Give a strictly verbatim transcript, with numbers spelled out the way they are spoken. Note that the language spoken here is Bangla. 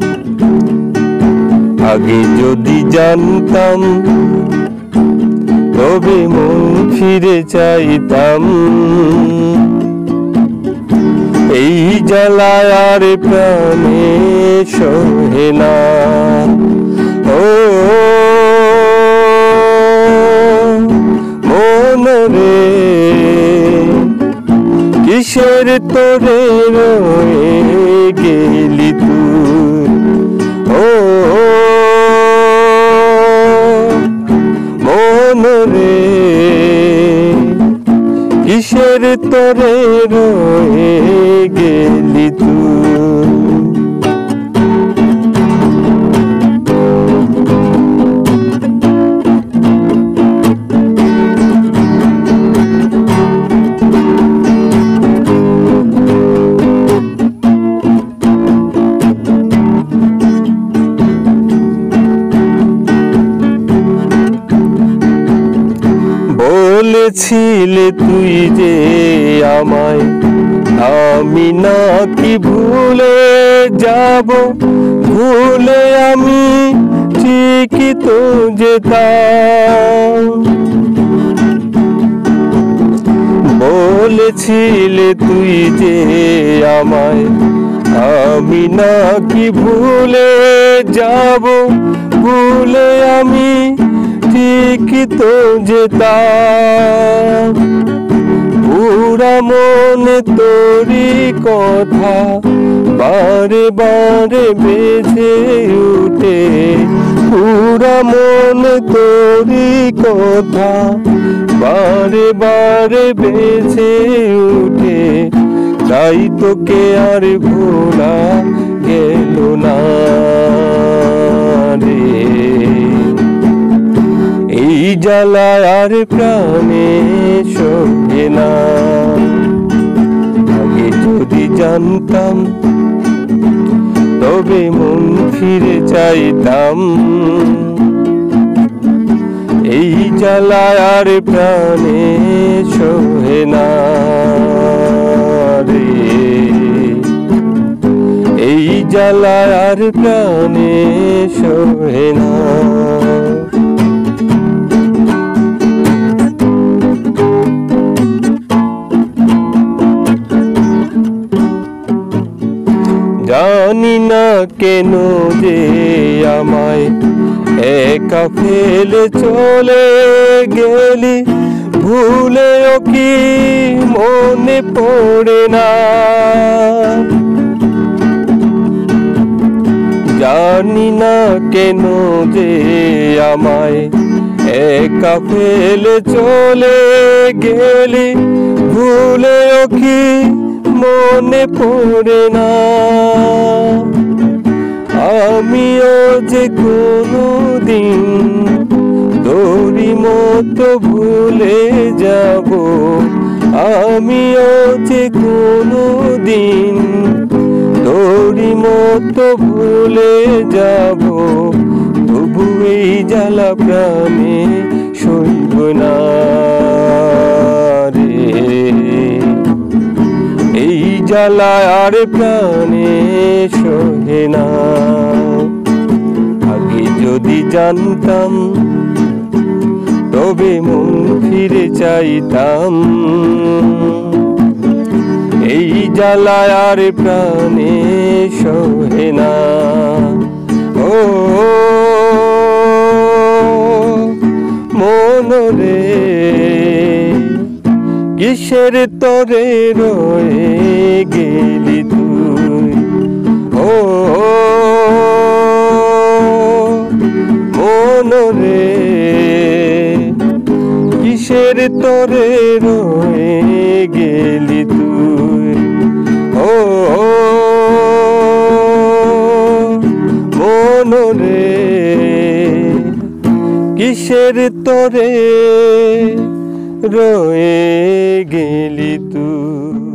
আগে যদি জানতাম তবে মন ফিরে চাইতাম। এই জ্বালায় আর প্রাণে সহে না। ও মন রে, কিসের তোরে রয়ে গেলি তুই? ও মন রে, কিসের তোরে রয়ে গেলি তুই? বলেছিলে তুই যে আমায়, আমি নাকি ভুলে যাব? ভুলে আমি ঠিকই তো যেতাম। বলেছিলে তুই যে আমায়, আমি নাকি ভুলে যাব? ভুলে আমি ঠিকই তো যেতাম। পুরা মনে তোরি কথা বারে বারে বেজে উঠে। পুরা মনে তোরি কথা বারে বারে বেজে উঠে। তাই তোকে আর ভোলা গেল না রে। এই জ্বালায় আর প্রাণে সহে না। আগে যদি জানতাম তবে মন ফিরে চাইতাম। এই জ্বালায় আর প্রাণে সহে না রে। এই জ্বালায় আর প্রাণে সহে না। জানি না কেন যে আমায় একা ফেলে চলে গেলি। ভুলেও কি মনে পড়ে না? জানি না কেন যে আমায় একা ফেলে চলে গেলি। ভুলেও কি মনে পড়ে না? আমিও যে কোনো দিন তোরি মতো ভুলে যাব। আমিও যে কোনো দিন তোরি মতো ভুলে যাব। তবু এই জ্বালা প্রাণে সইব না রে। এই জ্বালায় আর প্রাণে সহে না। আগে যদি জানতাম তবে মন ফিরে চাইতাম। এই জ্বালায় আর প্রাণে সহে না। ও মন রে, কিসের তোরে রয়ে গেলি তুই? ও মন রে, কিসের তোরে রয়ে গেলি তুই? ও মন রে, কিসের তোরে রয়ে গেলি তুই?